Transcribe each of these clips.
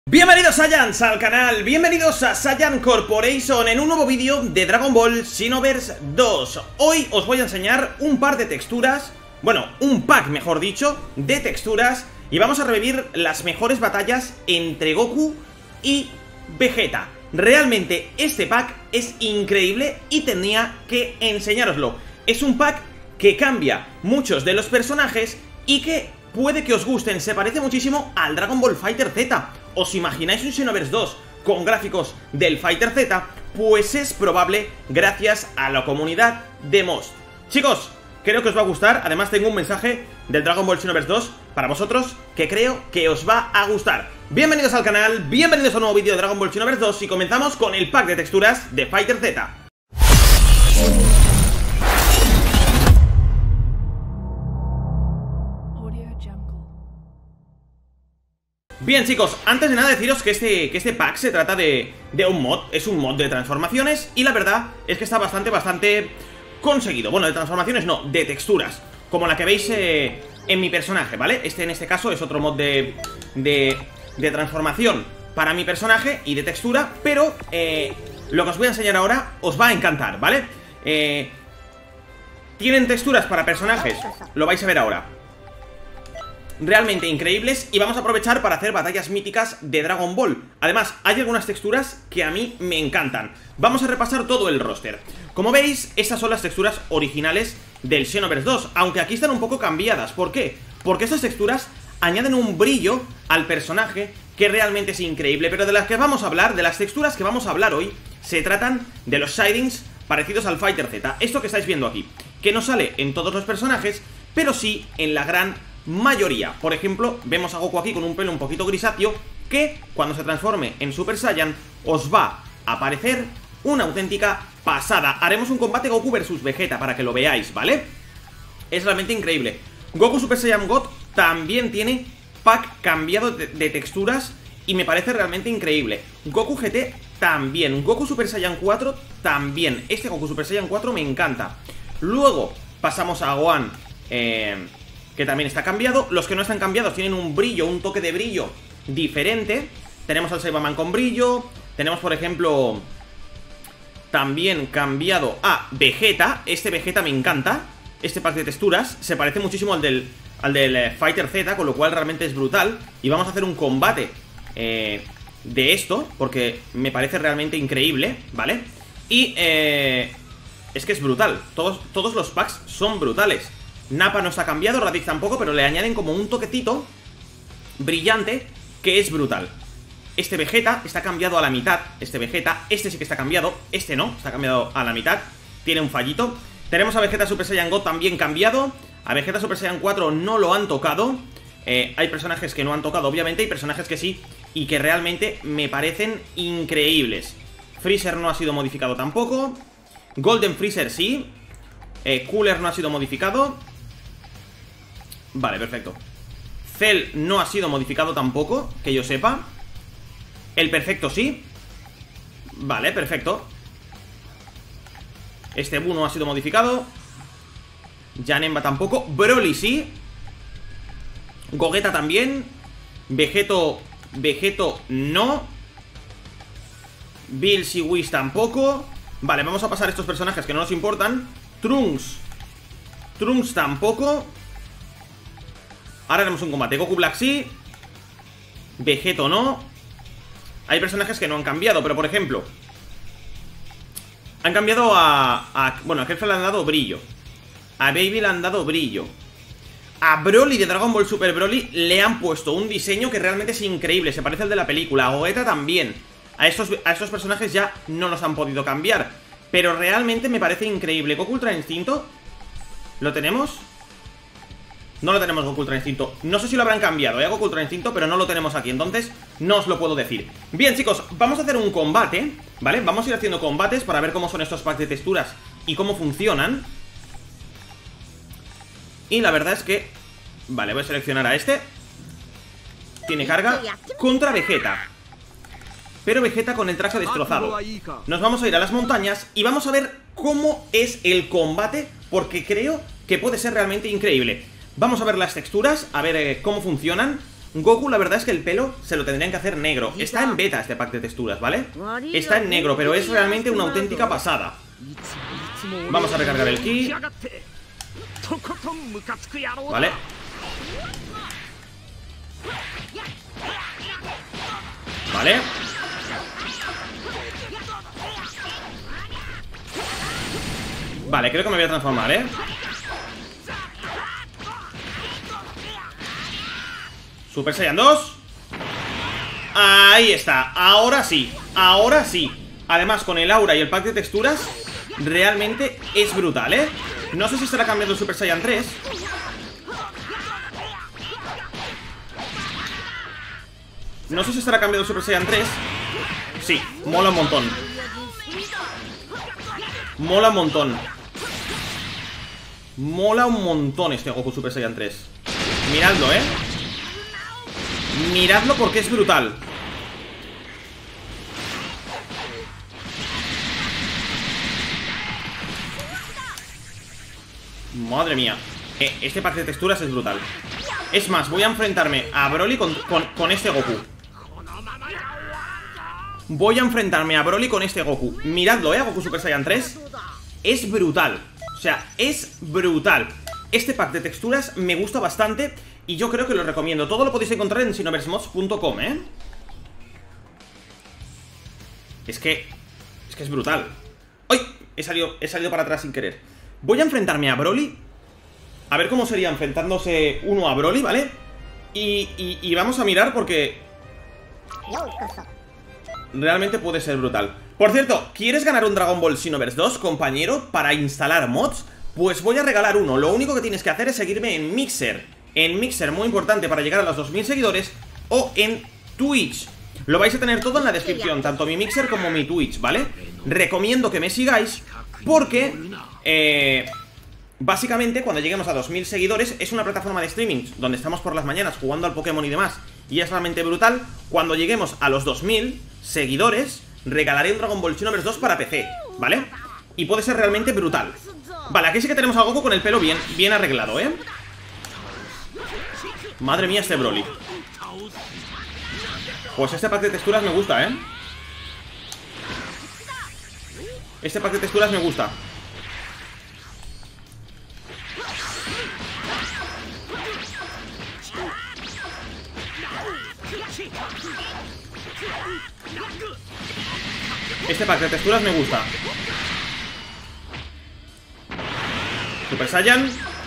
Bienvenidos Saiyans al canal, bienvenidos a Saiyan Corporation en un nuevo vídeo de Dragon Ball Xenoverse 2. Hoy os voy a enseñar un par de texturas, bueno, un pack mejor dicho, de texturas. Y vamos a revivir las mejores batallas entre Goku y Vegeta. Realmente este pack es increíble y tenía que enseñároslo. Es un pack que cambia muchos de los personajes y que puede que os gusten. Se parece muchísimo al Dragon Ball Fighter Z. ¿Os imagináis un Xenoverse 2 con gráficos del Fighter Z? Pues es probable gracias a la comunidad de Most. Chicos, creo que os va a gustar. Además tengo un mensaje del Dragon Ball Xenoverse 2 para vosotros que creo que os va a gustar. Bienvenidos al canal, bienvenidos a un nuevo vídeo de Dragon Ball Xenoverse 2 y comenzamos con el pack de texturas de Fighter Z. Bien chicos, antes de nada deciros que este pack se trata de un mod. Es un mod de transformaciones y la verdad es que está bastante conseguido. Bueno, de transformaciones no, de texturas, como la que veis en mi personaje, ¿vale? En este caso es otro mod de transformación para mi personaje y de textura. Pero lo que os voy a enseñar ahora os va a encantar, ¿vale? Tienen texturas para personajes, lo vais a ver ahora, realmente increíbles, y vamos a aprovechar para hacer batallas míticas de Dragon Ball. Además, hay algunas texturas que a mí me encantan. Vamos a repasar todo el roster. Como veis, estas son las texturas originales del Xenoverse 2, aunque aquí están un poco cambiadas. ¿Por qué? Porque estas texturas añaden un brillo al personaje que realmente es increíble. Pero de las que vamos a hablar, de las texturas que vamos a hablar hoy, se tratan de los shadings parecidos al Fighter Z. Esto que estáis viendo aquí, que no sale en todos los personajes, pero sí en la gran mayoría. Por ejemplo, vemos a Goku aquí con un pelo un poquito grisáceo, que cuando se transforme en Super Saiyan os va a parecer una auténtica pasada. Haremos un combate Goku versus Vegeta para que lo veáis, ¿vale? Es realmente increíble. Goku Super Saiyan God también tiene pack cambiado de texturas y me parece realmente increíble. Goku GT también. Goku Super Saiyan 4 también. Este Goku Super Saiyan 4 me encanta. Luego pasamos a Gohan, que también está cambiado. Los que no están cambiados tienen un brillo, un toque de brillo diferente. Tenemos al Saibaman con brillo. Tenemos, por ejemplo, también cambiado a Vegeta. Este Vegeta me encanta. Este pack de texturas se parece muchísimo al del Fighter Z, con lo cual realmente es brutal. Y vamos a hacer un combate de esto, porque me parece realmente increíble, ¿vale? Y es que es brutal. Todos los packs son brutales. Nappa no está cambiado, Raditz tampoco, pero le añaden como un toquecito brillante que es brutal. Este Vegeta está cambiado a la mitad. Este Vegeta, este sí que está cambiado. Este no, está cambiado a la mitad. Tiene un fallito. Tenemos a Vegeta Super Saiyan God también cambiado. A Vegeta Super Saiyan 4 no lo han tocado. Hay personajes que no han tocado, obviamente. Hay personajes que sí, y que realmente me parecen increíbles. Freezer no ha sido modificado tampoco. Golden Freezer sí. Cooler no ha sido modificado. Vale, perfecto. Cell no ha sido modificado tampoco, que yo sepa. El perfecto sí. Vale, perfecto. Este Buu no ha sido modificado. Janemba tampoco. Broly sí. Gogeta también. Vegeto no. Bills y Whis tampoco. Vale, vamos a pasar estos personajes que no nos importan. Trunks tampoco. Ahora haremos un combate. Goku Black sí. Vegeto no. Hay personajes que no han cambiado, pero por ejemplo, han cambiado bueno, a Kefla le han dado brillo. A Baby le han dado brillo. A Broly de Dragon Ball Super Broly le han puesto un diseño que realmente es increíble. Se parece al de la película. A Gogeta también. A estos personajes ya no los han podido cambiar, pero realmente me parece increíble. Goku Ultra Instinto, ¿lo tenemos? No lo tenemos, Goku Ultra Instinto. No sé si lo habrán cambiado, Goku Ultra Instinto, pero no lo tenemos aquí, entonces no os lo puedo decir. Bien, chicos, vamos a hacer un combate, ¿vale? Vamos a ir haciendo combates para ver cómo son estos packs de texturas y cómo funcionan. Y la verdad es que... Vale, voy a seleccionar a este. Tiene carga contra Vegeta, pero Vegeta con el traje destrozado. Nos vamos a ir a las montañas y vamos a ver cómo es el combate, porque creo que puede ser realmente increíble. Vamos a ver las texturas, a ver cómo funcionan. Goku, la verdad es que el pelo se lo tendrían que hacer negro. Está en beta este pack de texturas, ¿vale? Está en negro, pero es realmente una auténtica pasada. Vamos a recargar el ki. Vale. Vale. Vale, creo que me voy a transformar, ¿eh? Super Saiyan 2. Ahí está, ahora sí. Ahora sí. Además, con el aura y el pack de texturas, realmente es brutal, ¿eh? No sé si estará cambiando el Super Saiyan 3. No sé si estará cambiando el Super Saiyan 3. Sí, mola un montón. Mola un montón. Mola un montón este Goku Super Saiyan 3. Miradlo, ¿eh? Miradlo porque es brutal. Madre mía. Este pack de texturas es brutal. Es más, voy a enfrentarme a Broly con este Goku. Voy a enfrentarme a Broly con este Goku. Miradlo, Goku Super Saiyan 3. Es brutal. O sea, es brutal. Este pack de texturas me gusta bastante y yo creo que lo recomiendo. Todo lo podéis encontrar en xenoversemods.com, ¿eh? Es que es brutal. ¡Ay! He salido para atrás sin querer. Voy a enfrentarme a Broly. A ver cómo sería enfrentándose uno a Broly, ¿vale? Y vamos a mirar porque realmente puede ser brutal. Por cierto, ¿quieres ganar un Dragon Ball Xenoverse 2, compañero, para instalar mods? Pues voy a regalar uno. Lo único que tienes que hacer es seguirme en Mixer. En Mixer, muy importante para llegar a los 2000 seguidores. O en Twitch. Lo vais a tener todo en la descripción, tanto mi Mixer como mi Twitch, ¿vale? Recomiendo que me sigáis porque básicamente cuando lleguemos a 2000 seguidores es una plataforma de streaming donde estamos por las mañanas jugando al Pokémon y demás. Y es realmente brutal. Cuando lleguemos a los 2000 seguidores regalaré un Dragon Ball Xenoverse 2 para PC, ¿vale? Y puede ser realmente brutal. Vale, aquí sí que tenemos a Goku con el pelo bien arreglado, ¿eh? Madre mía este Broly. Pues este pack de texturas me gusta, ¿eh? Este pack de texturas me gusta. Este pack de texturas me gusta. Super Saiyan.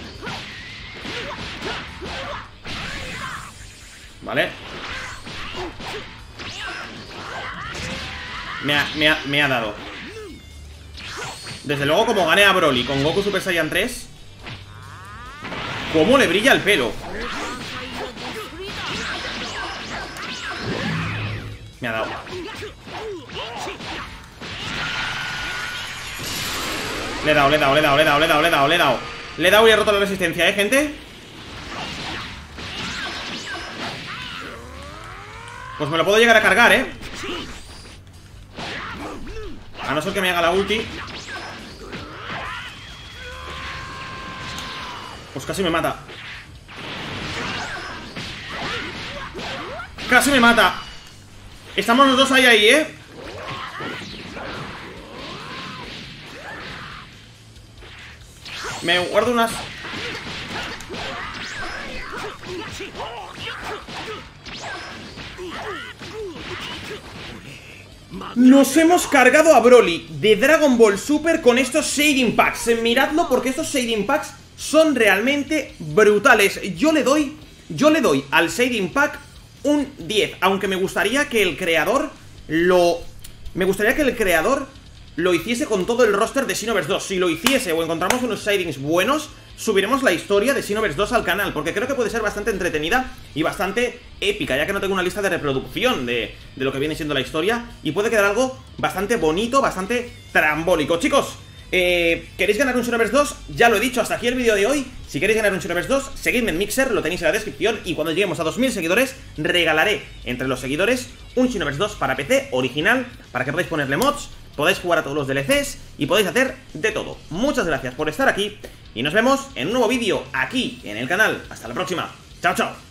Vale. Me ha dado. Desde luego, como gané a Broly con Goku Super Saiyan 3, cómo le brilla el pelo. Me ha dado. Le he dado y he roto la resistencia, gente. Pues me lo puedo llegar a cargar, a no ser que me haga la ulti. Pues casi me mata. Casi me mata. Estamos los dos ahí, Me guardo unas... Nos hemos cargado a Broly de Dragon Ball Super con estos Shading Packs. Miradlo porque estos Shading Packs son realmente brutales. Yo le doy al Shading Pack un 10. Aunque me gustaría que el creador lo hiciese con todo el roster de Xenoverse 2. Si lo hiciese o encontramos unos shadings buenos, subiremos la historia de Xenoverse 2 al canal, porque creo que puede ser bastante entretenida y bastante épica, ya que no tengo una lista de reproducción de lo que viene siendo la historia, y puede quedar algo bastante bonito, bastante trambólico. Chicos, ¿queréis ganar un Xenoverse 2? Ya lo he dicho, hasta aquí el vídeo de hoy. Si queréis ganar un Xenoverse 2, seguidme en Mixer, lo tenéis en la descripción, y cuando lleguemos a 2000 seguidores, regalaré entre los seguidores un Xenoverse 2 para PC original, para que podáis ponerle mods, podéis jugar a todos los DLCs y podéis hacer de todo. Muchas gracias por estar aquí y nos vemos en un nuevo vídeo aquí en el canal. Hasta la próxima. Chao, chao.